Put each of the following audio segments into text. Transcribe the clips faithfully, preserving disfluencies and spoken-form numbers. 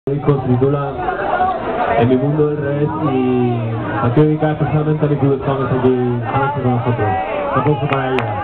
El disco se titula En mi mundo del revés y la quiero dedicar especialmente a mi producción que está aquí anoche con nosotros. Un aplauso para ella.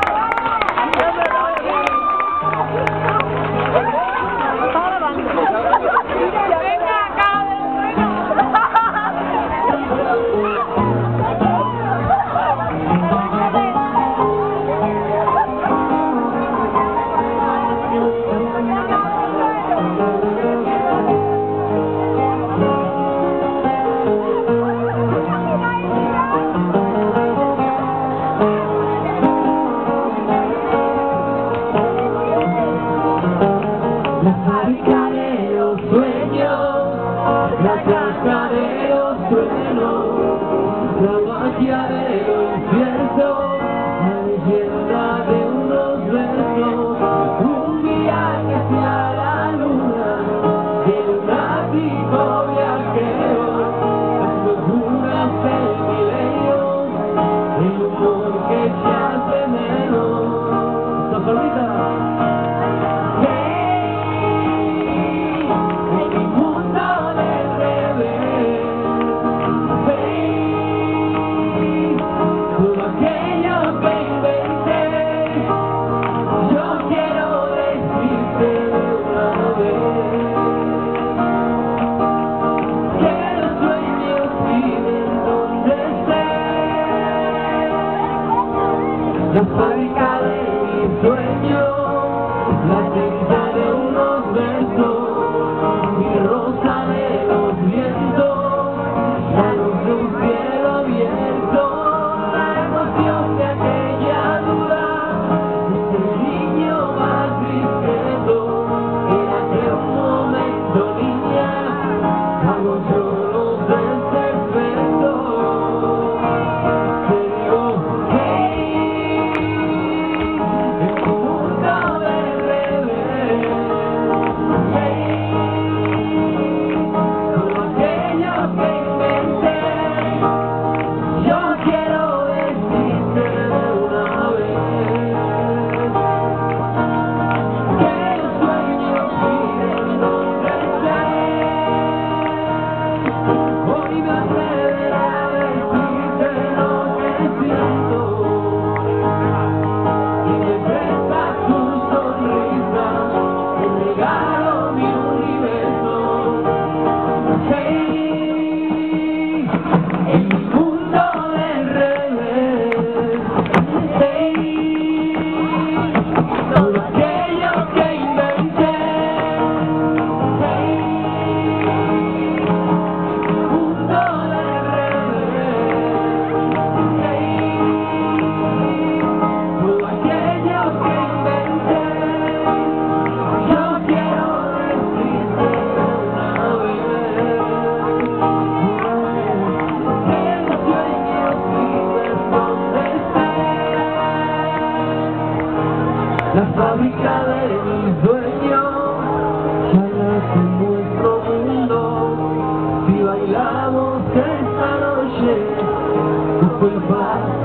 La fábrica de los sueños, la casa de los truenos, la magia de lo incierto, la leyenda de unos besos, un viaje hacia la luna, de un ático viajero, las locuras del milenio, el humor que se hace menos. ¿Estás solita? La fábrica de mis sueños, la tinta de unos besos, mi rosa de los vientos, la luz de un cielo abierto, la emoción de aquella duda, ese niño más discreto, era que un momento niña, hago yo los desperfectos. La fábrica de mis sueños ya nace en nuestro mundo. Si bailamos esta noche, tu culpa